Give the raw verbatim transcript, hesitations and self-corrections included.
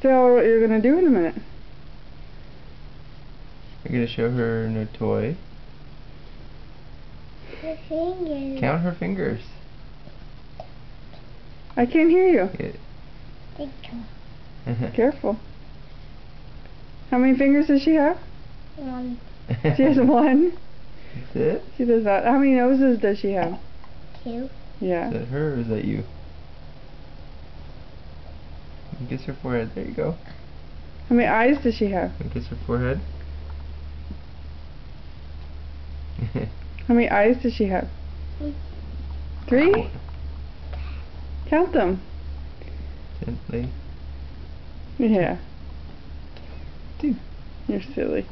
tell her what you're going to do in a minute. You're going to show her a new toy. Her fingers. Count her fingers. I can't hear you. Yeah. Careful. How many fingers does she have? One. She has one. That's it? She does not. How many noses does she have? Two. Yeah. Is that her or is that you? Kiss her forehead. There you go. How many eyes does she have? Kiss her forehead. How many eyes does she have? Three? Count them. Gently. Yeah. Two. You're silly.